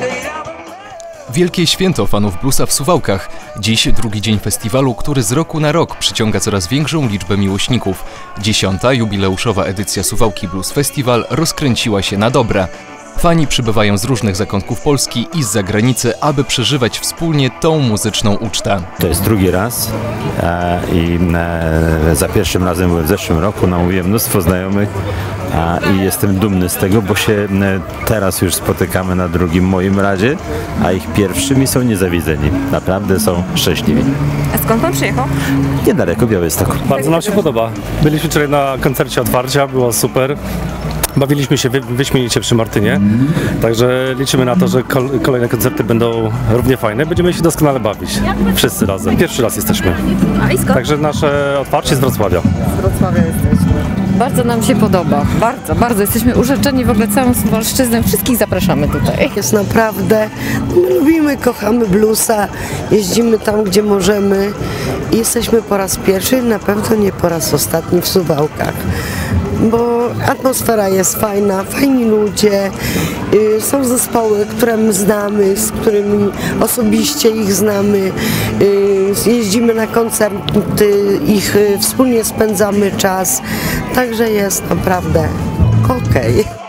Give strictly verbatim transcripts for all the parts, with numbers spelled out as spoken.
Wielkie święto fanów bluesa w Suwałkach. Dziś drugi dzień festiwalu, który z roku na rok przyciąga coraz większą liczbę miłośników. Dziesiąta jubileuszowa edycja Suwałki Blues Festival rozkręciła się na dobre. Fani przybywają z różnych zakątków Polski i z zagranicy, aby przeżywać wspólnie tą muzyczną ucztę. To jest drugi raz e, i e, za pierwszym razem byłem w zeszłym roku, namówiłem mnóstwo znajomych a, i jestem dumny z tego, bo się e, teraz już spotykamy na drugim moim razie, a ich pierwszymi są niezawiedzeni. Naprawdę są szczęśliwi. A skąd pan przyjechał? Niedaleko, Białystok. Bardzo nam się podoba. Byliśmy wczoraj na koncercie otwarcia, było super. Bawiliśmy się wy, wyśmienicie przy Martynie, także liczymy na to, że kol, kolejne koncerty będą równie fajne. Będziemy się doskonale bawić, wszyscy razem. Pierwszy raz jesteśmy. A i skąd? Także nasze otwarcie z Wrocławia. Z Wrocławia jesteśmy. Bardzo nam się podoba, bardzo, bardzo. Jesteśmy urzeczeni w ogóle całą Suwalszczyznę. Wszystkich zapraszamy tutaj. Jest naprawdę, my lubimy, kochamy bluesa, jeździmy tam, gdzie możemy. Jesteśmy po raz pierwszy, na pewno nie po raz ostatni w Suwałkach, bo atmosfera jest fajna, fajni ludzie, yy, są zespoły, które my znamy, z którymi osobiście ich znamy, yy, jeździmy na koncerty, ich yy, wspólnie spędzamy czas, także jest naprawdę okej. Okay.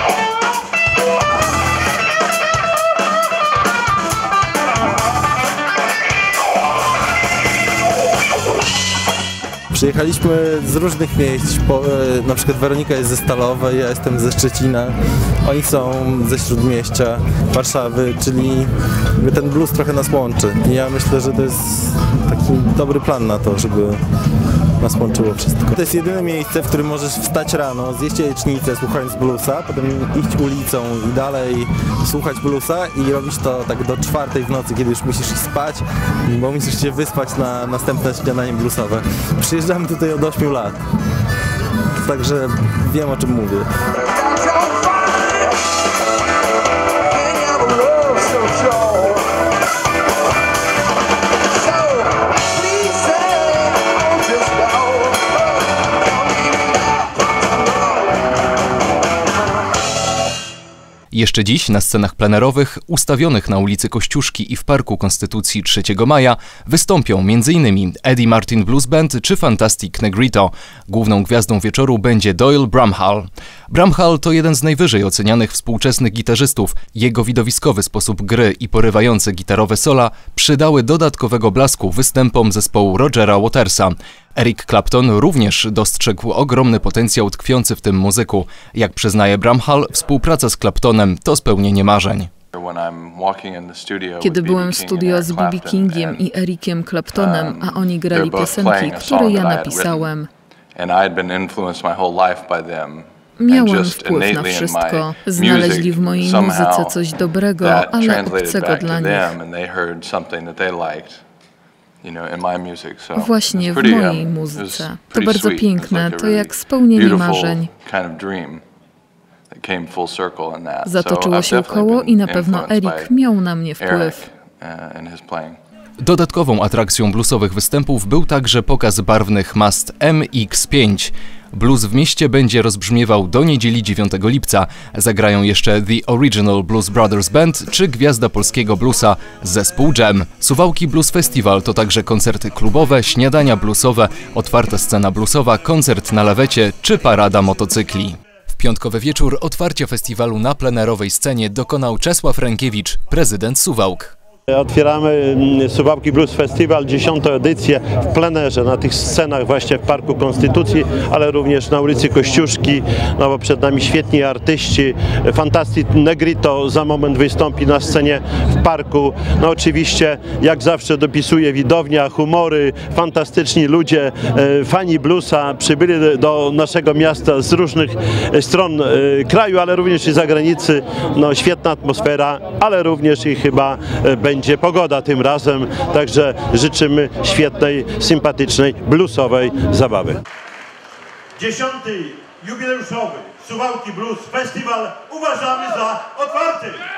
Przyjechaliśmy z różnych miejsc, po, na przykład Weronika jest ze Stalowej, ja jestem ze Szczecina, oni są ze Śródmieścia, Warszawy, czyli ten blues trochę nas łączy. I ja myślę, że to jest taki dobry plan na to, żeby nas łączyło wszystko. To jest jedyne miejsce, w którym możesz wstać rano, zjeść jajecznicę słuchając bluesa, potem iść ulicą i dalej słuchać bluesa i robić to tak do czwartej w nocy, kiedy już musisz iść spać, bo musisz się wyspać na następne śniadanie bluesowe. Przyjeżdżamy tutaj od ośmiu lat, także wiem, o czym mówię. Jeszcze dziś na scenach plenerowych, ustawionych na ulicy Kościuszki i w Parku Konstytucji trzeciego maja, wystąpią m in Eddie Martin Blues Band czy Fantastic Negrito. Główną gwiazdą wieczoru będzie Doyle Bramhall. Bramhall to jeden z najwyżej ocenianych współczesnych gitarzystów. Jego widowiskowy sposób gry i porywające gitarowe sola przydały dodatkowego blasku występom zespołu Rogera Watersa. Eric Clapton również dostrzegł ogromny potencjał tkwiący w tym muzyku. Jak przyznaje Bramhall, współpraca z Claptonem to spełnienie marzeń. Kiedy byłem w studio z B B Kingiem i Ericiem Claptonem, a oni grali piosenki, które ja napisałem, miałem wpływ na wszystko. Znaleźli w mojej muzyce coś dobrego, ale obcego dla nich. Właśnie w mojej muzyce. To bardzo piękne, to jak spełnienie marzeń. Zatoczyło się koło i na pewno Eric miał na mnie wpływ. Dodatkową atrakcją bluesowych występów był także pokaz barwnych mast M X pięć. Blues w mieście będzie rozbrzmiewał do niedzieli dziewiątego lipca. Zagrają jeszcze The Original Blues Brothers Band czy gwiazda polskiego bluesa zespół Jam. Suwałki Blues Festival to także koncerty klubowe, śniadania bluesowe, otwarta scena bluesowa, koncert na lawecie czy parada motocykli. W piątkowy wieczór otwarcia festiwalu na plenerowej scenie dokonał Czesław Rękiewicz, prezydent Suwałk. Otwieramy Suwałki Blues Festival, dziesiątą edycję w plenerze, na tych scenach właśnie w Parku Konstytucji, ale również na ulicy Kościuszki, no bo przed nami świetni artyści. Fantastic Negrito za moment wystąpi na scenie w parku. No oczywiście, jak zawsze dopisuje widownia, humory, fantastyczni ludzie, fani bluesa przybyli do naszego miasta z różnych stron kraju, ale również i zagranicy. No świetna atmosfera, ale również i chyba będzie Będzie pogoda tym razem, także życzymy świetnej, sympatycznej, bluesowej zabawy. Dziesiąty jubileuszowy Suwałki Blues Festival uważamy za otwarty.